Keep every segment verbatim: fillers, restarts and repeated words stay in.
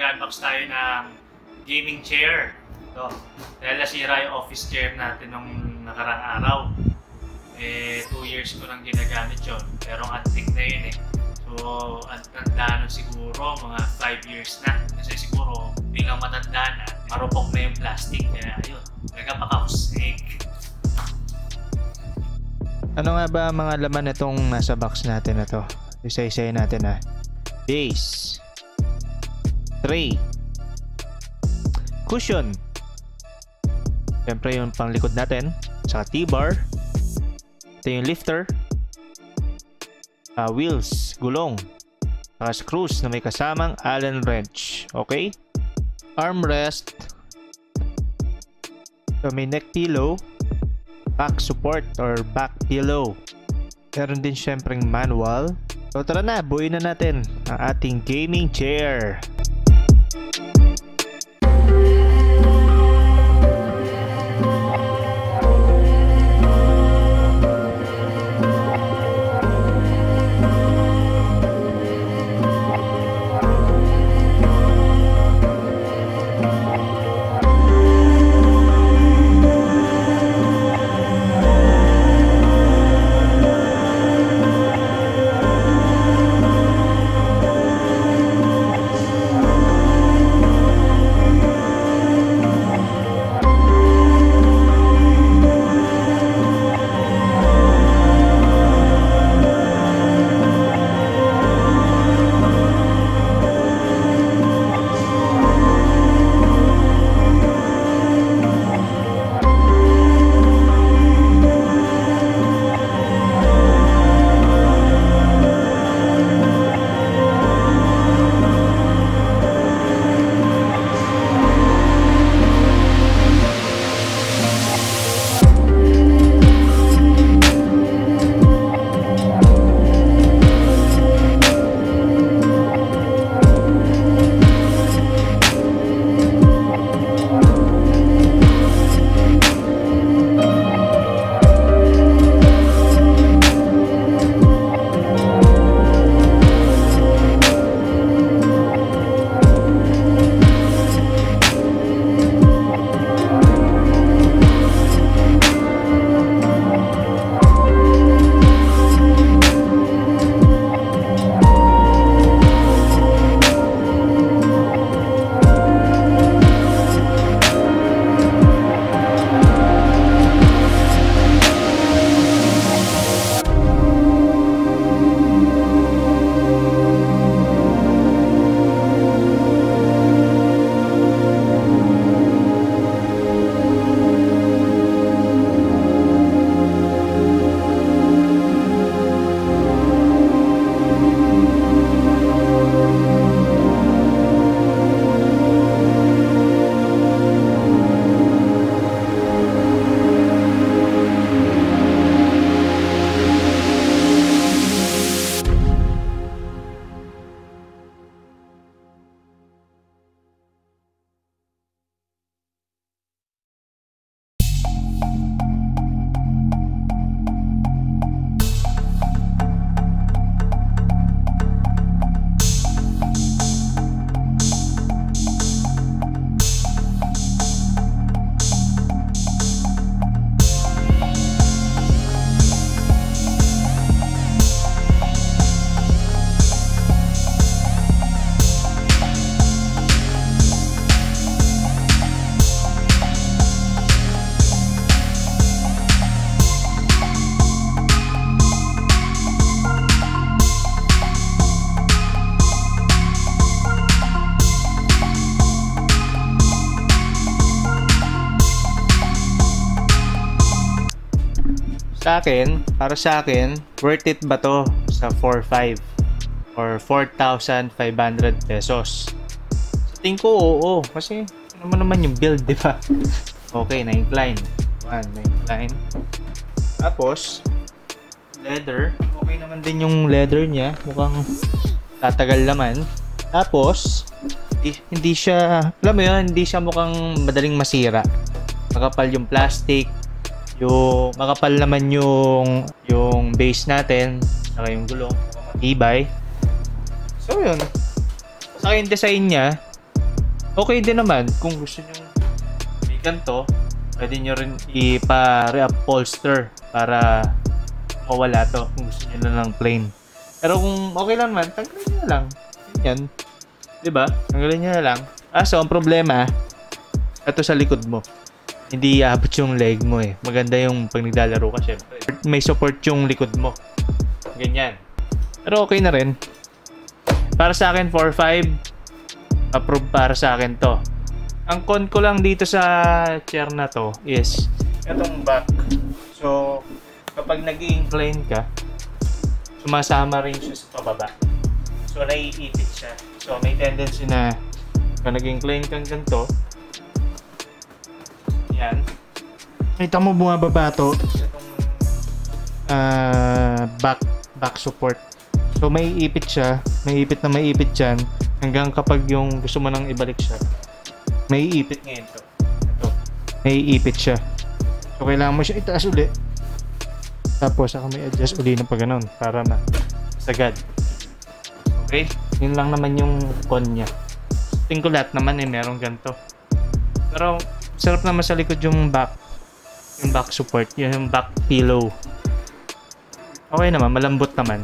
mag-unbox tayo ng gaming chair. Ito. Dahil nasira yung office chair natin nung nakarang araw. Eh, two years ko nang ginagamit yun. Pero antique na yun eh. So, ang tanda nun siguro, mga five years na. Kasi siguro, bilang matanda na, marupok na yung plastic. Kaya ayun, nagkapakakusig. Ano nga ba mga laman itong nasa box natin na to? Isa-isayin natin ha. Base, tray, cushion, siyempre yung panglikod natin, saka T-bar, ito yung lifter, uh, wheels, gulong, saka screws na may kasamang Allen wrench. Okay, armrest, so may neck pillow, back support or back pillow, meron din siyempreng manual. So tara na, buuin na natin ang ating gaming chair. Sa akin, para sa akin, worth it ba to sa four five or four thousand five hundred pesos? Sa tingin ko, oo. Kasi, ano naman naman yung build, di ba? Okay, na-incline. One, na-incline. Tapos, leather. Okay naman din yung leather niya. Mukhang tatagal naman. Tapos, hindi, hindi siya, alam mo yun, hindi siya mukhang madaling masira. Makapal yung plastic. Yung makapal naman yung yung base natin, saka yung gulong, matibay. So yun. Sa akin design niya, Okay din naman kung gusto nyo may ganito, pwede nyo rin ipa-reupholster para mawala to kung gusto nyo na lang plain. Pero kung okay lang naman, tanggalin nyo na lang. Yan. Diba? Tanggalin nyo na lang. Ah, so ang problema, ito sa likod mo. Hindi aabot yung leg mo eh. Maganda yung pag naglalaro ka, syempre. May support yung likod mo. Ganyan. Pero okay na rin. Para sa akin, four five. Approve para sa akin to. Ang con ko lang dito sa chair na to is itong back. So, kapag nag-incline ka, sumasama rin siya sa pababa. So, naiipit siya. So, may tendency na kapag nag-incline kang ganito, yan. Kita mo bumababa to. Itong uh, back, back support. So, may ipit siya. May ipit na may ipit dyan. Hanggang kapag yung gusto mo nang ibalik siya, may ipit ngayon to. Ito. May ipit siya. So, kailangan mo siya itaas uli. Tapos, ako may adjust uli na pag ganun. Para masagad. Okay? Yun lang naman yung con niya. Tingin ko lahat naman eh, merong ganito. Pero, sarap naman sa likod yung back. Yung back support. Yung back pillow. Okay naman, malambot naman.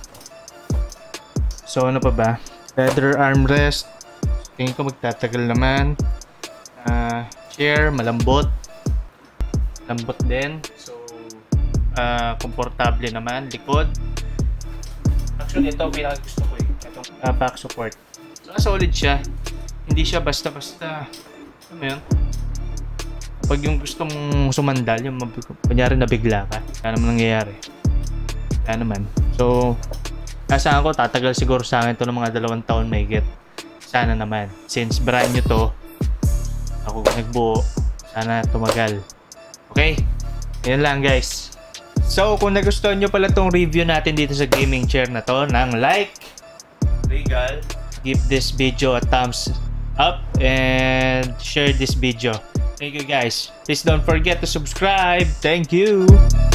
So, ano pa ba? Leather armrest. Tingin ko magtatagal naman. Uh, chair, malambot. Lambot din. So, uh, komportable naman. Likod. Actually, ito pinakagusto ko eh. Itong uh, back support. So, solid siya. Hindi siya basta-basta. Ano mo yun? Pag yung gusto mong sumandal, yung kunyari nabigla ka, kaya naman nangyayari. Kaya naman. So, kasaan ko, tatagal siguro sa akin ito ng mga dalawang taon may get. Sana naman. Since brand new to, ako nagbuo, sana tumagal. Okay? Yan lang guys. So, kung nagustuhan nyo pala tong review natin dito sa gaming chair na to, ng Likeregal, give this video a thumbs up and share this video. Thank you guys. Please don't forget to subscribe. Thank you.